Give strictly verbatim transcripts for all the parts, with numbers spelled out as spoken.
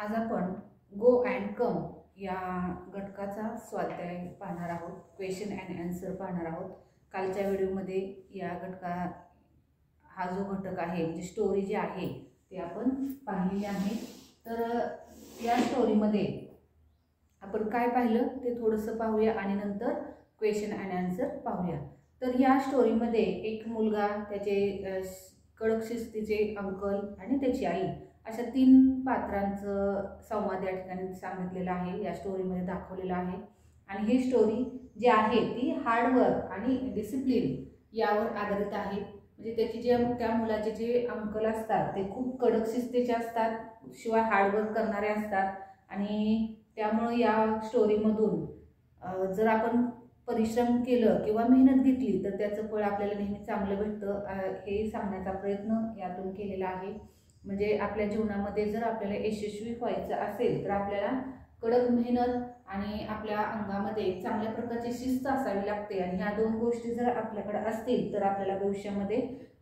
आज आपण go and come या घटकाचा स्वाध्याय पाहणार आहोत. क्वेश्चन अँड आन्सर पाहणार आहोत. कालच्या व्हिडिओमध्ये या घटका हा जो घटक आहे म्हणजे स्टोरी जी आहे ते आपण पाहिलेली आहे. तर या स्टोरीमध्ये आपण काय पाहिलं ते थोडंसं पाहूया आणि नंतर क्वेश्चन अँड आन्सर पाहूया. तर या स्टोरीमध्ये एक मुलगा, त्याचे कडक शिस्तीचे अंकल आणि त्याची आई अशा तीन पात्रांचं संवाद या ठिकाणी सांगितलेला आहे, या स्टोरीमध्ये दाखवलेला आहे. आणि ही स्टोरी जी आहे ती हार्डवर्क आणि डिसिप्लिन यावर आधारित आहे. म्हणजे त्याची जे त्या मुलाचे जे अंकल असतात ते खूप कडक शिस्तीचे असतात, शिवाय हार्डवर्क करणारे असतात. आणि त्यामुळे या स्टोरीमधून जर आपण परिश्रम केलं किंवा मेहनत घेतली तर त्याचं फळ आपल्याला नेहमी चांगलं भेटतं, हे सांगण्याचा प्रयत्न यातून केलेला आहे. म्हणजे आपल्या जीवनामध्ये जर आपल्याला यशस्वी व्हायचं असेल तर आपल्याला कडक मेहनत आणि आपल्या अंगामध्ये चांगल्या प्रकारची शिस्त असावी लागते. आणि ह्या दोन गोष्टी जर आपल्याकडे असतील तर आपल्याला भविष्यामध्ये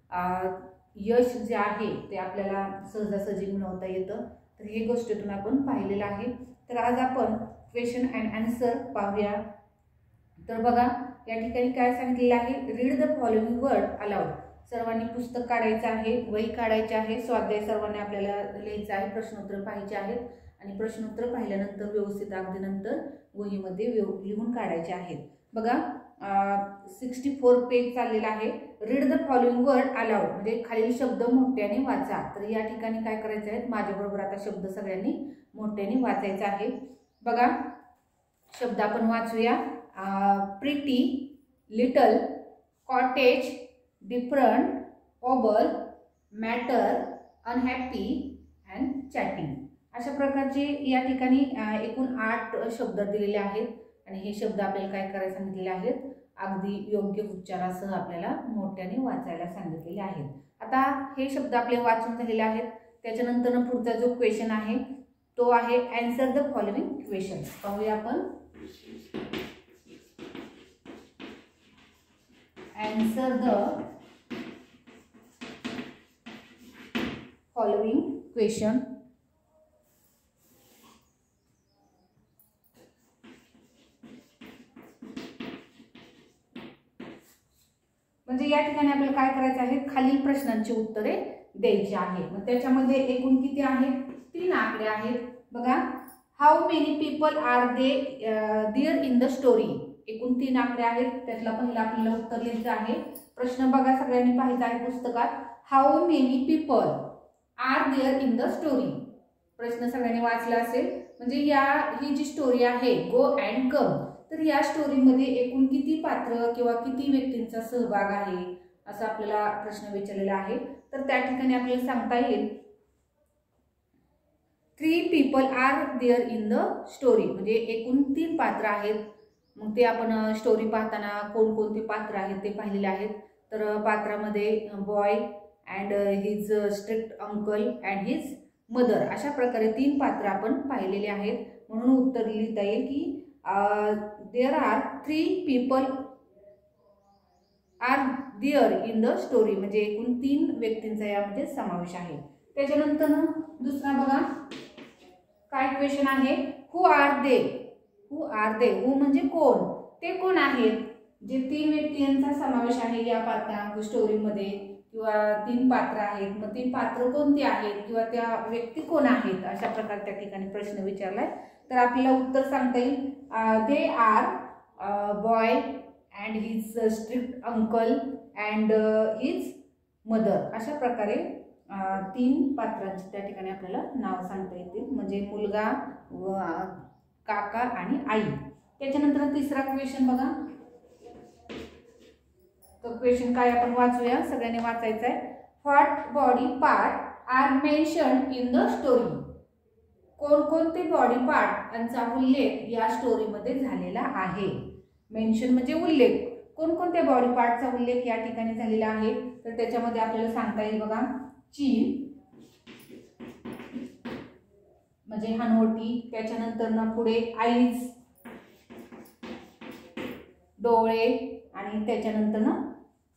यश जे आहे ते आपल्याला सहजासहजी मिळवता येतं. तर ही गोष्टीतून आपण पाहिलेलं आहे. तर आज आपण क्वेश्चन अँड आन्सर पाहूया. तर बघा या ठिकाणी काय सांगितलेलं आहे, read the following word aloud. सर्वांनी पुस्तक काढायचं आहे, वही काढायचे आहे, स्वाध्याय सर्वांनी आपल्याला लिहायचं आहे, प्रश्नोत्तर पाहायचे आहेत आणि प्रश्नोत्तर पाहिल्यानंतर व्यवस्थित अगदी नंतर वहीमध्ये लिहून काढायचे आहेत. बघा सिक्स्टी फोर पेज चाललेला आहे. Read the following word aloud म्हणजे खालील शब्द मोठ्याने वाचा. तर या ठिकाणी काय करायचे आहेत, माझ्याबरोबर आता शब्द सगळ्यांनी मोठ्याने वाचायचा आहे. बघा शब्द आपण वाचूया. Pretty, little, cottage, different, oval, matter, unhappy and chatting अशा प्रकारचे या ठिकाणी एकूण आठ शब्द दिलेले आहेत. आणि हे शब्द आपल्याला काय करायला सांगितलेले आहेत, अगदी योग्य उच्चारासह आपल्याला मोठ्याने वाचायला सांगितलेले आहेत. आता हे शब्द आपले वाचून झालेले आहेत. त्याच्यानंतर पुढचा जो क्वेश्चन आहे तो आहे आन्सर द फॉलोइंग क्वेश्चन. पाहूया आपण. Answer the following question. म्हणजे या ठिकाणी आपल्याला काय करायचं आहे, खालील प्रश्नांची उत्तरे द्यायची आहेत. मग त्याच्यामध्ये एकूण किती आहेत, तीन आकडे आहेत. बघा how many people are they there in the story. एकूण तीन आकडे आहेत. त्यातला पहिला आपल्याला उत्तर लिहायचं आहे. प्रश्न बघा सगळ्यांनी पाहायचा आहे पुस्तकात. How many people are there in the story. प्रश्न सगळ्यांनी वाचला असेल. म्हणजे या ही जी स्टोरी आहे गो अँड कम, तर या स्टोरीमध्ये एकूण किती पात्र किंवा किती व्यक्तींचा सहभाग आहे असा आपल्याला प्रश्न विचारलेला आहे. तर त्या ठिकाणी आपल्याला सांगता येईल three people are there in the story. म्हणजे एकूण तीन पात्र आहेत. मग ते आपण स्टोरी पाहताना कोणकोणते पात्र आहेत ते पाहिलेले आहेत. तर पात्रामध्ये boy and his strict uncle and his mother अशा प्रकारे तीन पात्र आपण पाहिलेले आहेत. म्हणून उत्तर लिहिता येईल की there are three people are there in the story. म्हणजे एकूण तीन व्यक्तींचा यामध्ये समावेश आहे. त्याच्यानंतर दुसरा बघा काय क्वेश्चन आहे, हु are they. Who are they, हु म्हणजे कोण, ते कोण आहेत. जे तीन व्यक्तींचा समावेश आहे या पात्रा स्टोरीमध्ये किंवा तीन पात्र आहेत, मग तीन पात्र कोणती आहेत किंवा त्या व्यक्ती कोण आहेत अशा प्रकारे त्या ठिकाणी प्रश्न विचारलाय. तर आपल्याला उत्तर सांगता येईल they are boy and his strict uncle and his mother. अशा प्रकारे तीन पात्रांची त्या ठिकाणी आपल्याला नाव सांगता येतील. म्हणजे मुलगा, काका आणि आई. त्याच्यानंतर तिसरा क्वेश्चन बघा. तो क्वेश्चन काय आपण वाचूया, सगळ्यांनी वाचायचा आहे. What body part are mentioned in the story. कोणकोणते बॉडी पार्ट यांचा उल्लेख या स्टोरीमध्ये झालेला आहे. मेन्शन म्हणजे उल्लेख. कोणकोणत्या बॉडी पार्टचा उल्लेख या ठिकाणी झालेला आहे तर त्याच्यामध्ये आपल्याला सांगता येईल बघा चीन म्हणजे हनवटी. त्याच्यानंतर ना पुढे आईज डोळे आणि त्याच्यानंतर ना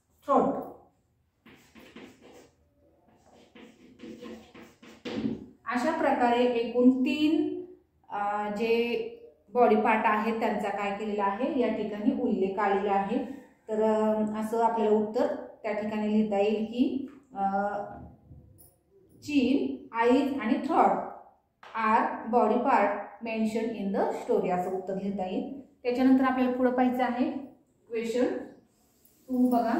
थ्रोट. अशा प्रकारे एकूण तीन जे बॉडी पार्ट आहेत त्यांचा काय केलेला आहे या ठिकाणी उल्लेख आलेला आहे। तर असं आपल्याला उत्तर त्या ठिकाणी लिहिता येईल की चीन, आईज आणि throat are body part mention in the story, असं उत्तर लिहिता येईल। त्याच्यानंतर आपल्याला पुढे पाहायचं आहे क्वेश्चन टू बघा।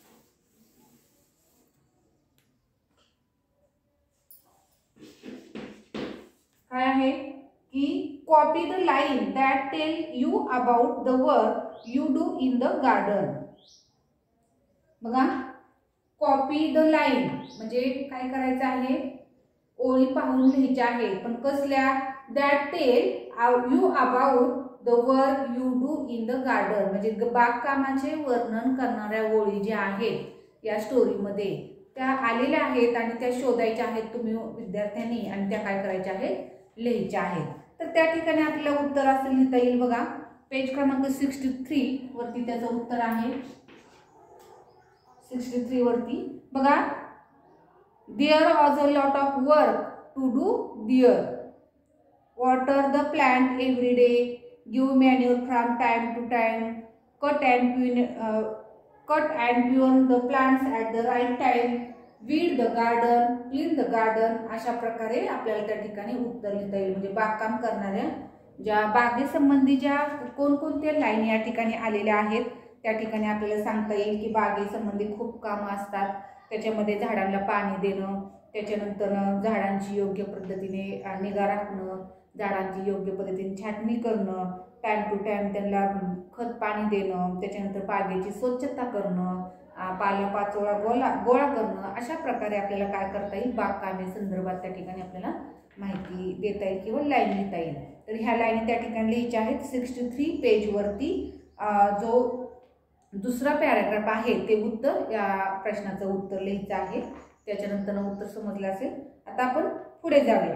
काय आहे की copy the line that tell you about the work you do in the garden. बघा कॉपी द लाईन म्हणजे काय करायचं आहे, ओळी पाहून लिहायच्या आहे, पण कसल्या, that tell you about the work you do in the garden म्हणजे बागकामाचे वर्णन करणाऱ्या ओळी ज्या आहेत या स्टोरीमध्ये त्या आलेल्या आहेत आणि त्या शोधायच्या आहेत तुम्ही विद्यार्थ्यांनी आणि त्या काय करायच्या आहेत, लिहायच्या आहेत। तर त्या ठिकाणी आपल्याला उत्तर असं लिहिता येईल बघा, पेज क्रमांक सिक्स्टी थ्री वरती त्याचं उत्तर आहे। सिक्स्टी थ्री वरती बघा, there was a lot of work to do there, water the plant every day, give manure from time to time, cut and prune cut and prune the plants at the right time, weed the garden, clean the garden. अशा प्रकारे आपल्याला त्या ठिकाणी उत्तर लिहिता येईल। म्हणजे बागकाम करणाऱ्या ज्या बागेसंबंधी ज्या कोणकोणत्या लाईन या ठिकाणी आलेल्या आहेत त्या ठिकाणी आपल्याला सांगता येईल की बागेसंबंधी खूप कामं असतात, त्याच्यामध्ये झाडांना पाणी देणं, त्याच्यानंतर झाडांची योग्य पद्धतीने निगा राखणं, झाडांची योग्य पद्धतीने छाटणी करणं, टाइम टू टाइम त्यांना खत पाणी देणं, त्याच्यानंतर बागेची स्वच्छता करणं, पालापाचोळा गोळा गोळा करणं, अशा प्रकारे आपल्याला काय करता येईल, बागकामे संदर्भात त्या ठिकाणी आपल्याला माहिती देता येईल किंवा लाईन लिहिता येईल। तर ह्या लाईन त्या ठिकाणी लिहायच्या आहेत। सिक्स्टी थ्री पेजवरती जो दुसरा पॅराग्राफ आहे ते उत्तर या प्रश्नाचं उत्तर लिहायचं आहे। त्याच्यानंतर उत्तर समजलं असेल। आता आपण पुढे जाऊया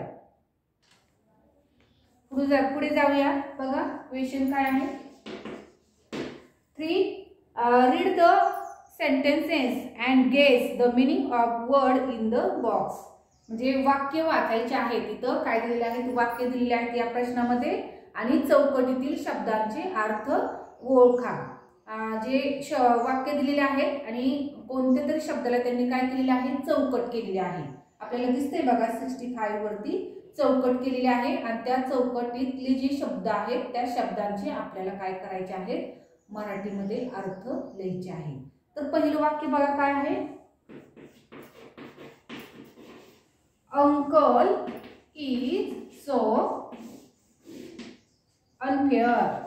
पुढे जा पुढे जाऊया बघा क्वेश्चन काय आहे, three read the sentences and guess the meaning of word in the box. म्हणजे वाक्य वाचायचे आहे, तिथं काय दिलेले आहेत, वाक्य दिलेले आहेत या प्रश्नामध्ये आणि चौकटीतील शब्दांचे अर्थ ओळखा। जे वाक्य दिलेले आहेत आणि कोणत्या तरी शब्दाला त्यांनी काय केलेले आहे, चौकट केलेली आहे। आपल्याला दिसतंय बघा सिक्स्टी फाईव्ह वरती चौकट केलेली आहे आणि त्या चौकटीतले जे शब्द आहेत त्या शब्दांचे आपल्याला काय करायचे आहेत, मराठीमध्ये अर्थ लिहायचे आहेत। तर पहिलं वाक्य बघा काय आहे, अंकल इज सो अनफेअर।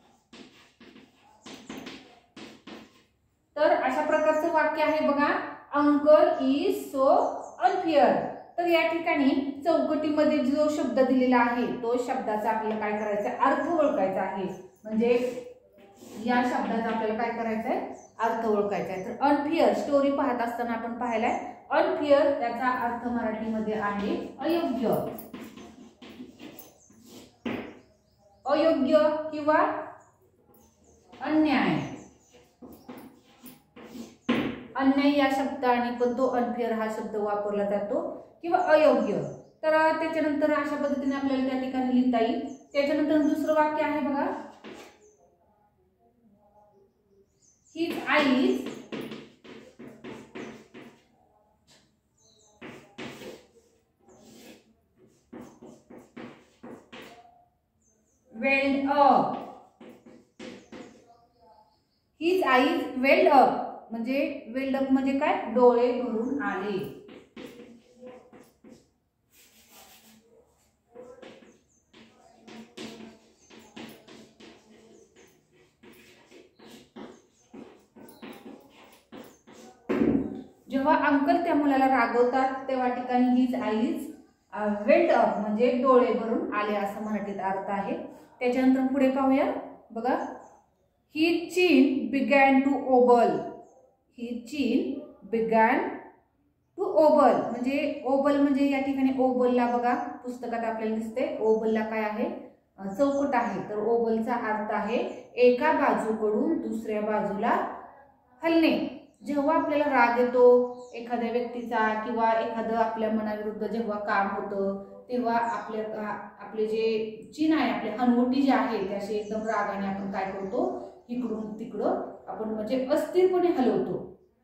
तर अशा प्रकारचं वाक्य आहे बघा, अंकल इज सो अनफेअर। तर या ठिकाणी चौकटीमध्ये जो शब्द दिलेला आहे तो शब्दाचा आपल्याला काय करायचा, अर्थ ओळखायचा आहे। म्हणजे या शब्दाचा आपल्याला काय करायचं आहे, अर्थ ओळखायचा आहे। तर अनफेअर स्टोरी पाहत असताना आपण पाहिलाय, अनफेअर त्याचा अर्थ मराठीमध्ये आहे अयोग्य, अयोग्य किंवा अन्याय। अन्याय या शब्दाने पण तो अनफेअर हा शब्द वापरला जातो किंवा अयोग्य। तर त्याच्यानंतर अशा पद्धतीने आपल्याला त्या ठिकाणी लिहिता येईल। त्याच्यानंतर दुसरं वाक्य आहे बघा, his eyes welled up, his eyes welled up म्हणजे वेल्ड अप म्हणजे काय, डोळे भरून आले। जेव्हा अंकल त्या मुलाला रागवतात तेव्हा ठिकाणी हिज आईज वेल्ड अप म्हणजे डोळे भरून आले असं मराठीत अर्थ आहे। त्याच्यानंतर पुढे पाहूया बघा, ही चीन बिगॅन टू ओबल, ही चीन बिगॅन टू ओबल म्हणजे ओबल म्हणजे या ठिकाणी ओबलला बघा पुस्तकात आपल्याला दिसते, ओबलला काय आहे, चौकट आहे। तर ओबलचा अर्थ आहे एका बाजूकडून दुसऱ्या बाजूला हलणे। जेव्हा आपल्याला राग येतो एखाद्या व्यक्तीचा किंवा एखादं आपल्या मनाविरुद्ध जेव्हा काम होतं तेव्हा आपल्या आपले जे चिन आहे, आपले हनवटी जे आहे ते असे एकदम रागाने आपण काय करतो, इकडून तिकडं आपण म्हणजे अस्थिरपणे हलवतो.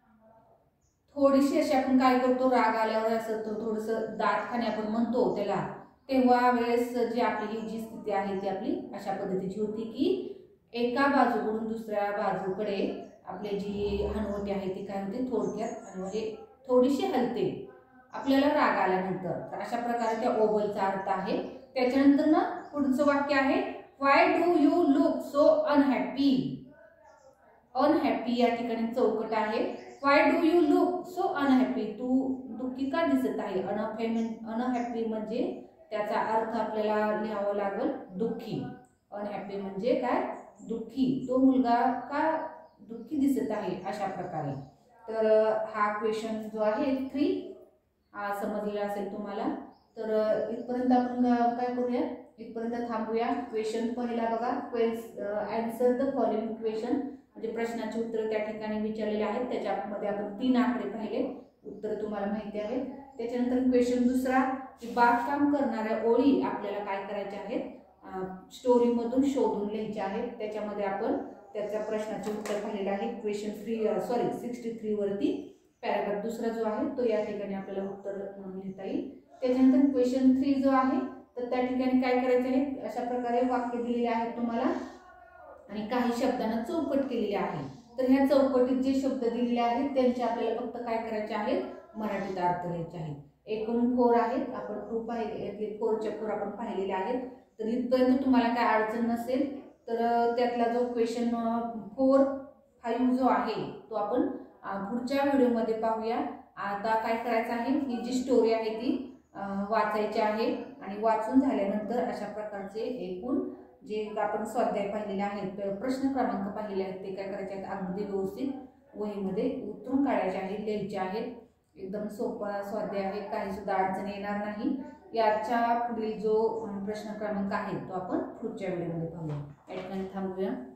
थोडीशी अशी आपण काय करतो, राग आल्यावर असं थोडंसं दातखाने आपण म्हणतो त्याला, तेव्हा वेळेस जी आपली ही जी स्थिती आहे ती आपली अशा पद्धतीची होती की एका बाजूकडून दुसऱ्या बाजूकडे आपली जी हनवटी आहे ती काय होते, थोडक्यात म्हणजे थोडीशी हलते आपल्याला राग आल्यानंतर. तर अशा प्रकारे त्या ओबलचा अर्थ आहे. त्याच्यानंतर ना पुढचं वाक्य आहे, why do you look so unhappy. Unhappy या ठिकाणी चौकट आहे. Why do you look so unhappy, तू दुःखी का दिसत आहे. अनहॅपी म्हणजे त्याचा अर्थ आपल्याला लिहावा लागेल दुःखी. अनहॅपी म्हणजे काय, दुःखी. तो मुलगा का दुःखी दिसत आहे अशा प्रकारे. तर हा क्वेश्चन जो आहे थ्री हा समजलेला असेल तुम्हाला. तर इथपर्यंत आपण काय करूया, इथपर्यंत थांबूया. क्वेश्चन पहिला बघा, आन्सर द फॉलोइंग क्वेश्चन म्हणजे प्रश्नाचे उत्तर त्या ठिकाणी विचारलेले आहेत. त्याच्यामध्ये आपण तीन आकडे पाहिले, उत्तर तुम्हाला माहिती आहे. त्याच्यानंतर क्वेश्चन दुसरा की बागकाम करणाऱ्या ओळी आपल्याला काय करायच्या आहेत, स्टोरीमधून शोधून लिहायचे आहेत. त्याच्यामध्ये आपण त्याच्या प्रश्नाचे उत्तर पाहिलेले आहे. Question three sorry sixty three वरती पॅराग्राफ दुसरा जो आहे तो या ठिकाणी आपल्याला उत्तर म्हणून लिहिता येईल. त्याच्यानंतर क्वेश्चन थ्री जो आहे तर त्या ठिकाणी काय करायचे आहे, अशा प्रकारे वाक्य दिलेले आहेत तुम्हाला आणि काही शब्दांना चौकट केलेली आहे. तर ह्या चौकटीत जे शब्द दिलेले आहेत त्यांचे आपल्याला फक्त काय करायचे आहेत, मराठीत अर्थ लिहायचे आहेत. एकूण फोर आहेत, आपण टू पाहिले, फोरच्या फोर आपण पाहिलेले आहेत. तर इथपर्यंत तुम्हाला काय अडचण नसेल तर त्यातला जो क्वेश्चन फोर फाईव्ह जो आहे तो आपण पुढच्या व्हिडिओमध्ये पाहूया. आता काय करायचं आहे, ही जी स्टोरी आहे ती वाचायची आहे आणि वाचून झाल्यानंतर अशा प्रकारचे एकूण जे आपण स्वाध्याय पाहिलेले आहेत, प्रश्न क्रमांक पाहिलेले आहेत ते काय करायचे आहेत, अगदी व्यवस्थित वहीमध्ये उतरून काढायचे आहेत, लिहायचे आहेत. एकदम सोपा स्वाध्याय आहे, काही सुद्धा अडचण येणार नाही. याच्या पुढील जो प्रश्न क्रमांक आहे तो आपण पुढच्या व्हिडिओमध्ये पाहूया. या ठिकाणी थांबूया.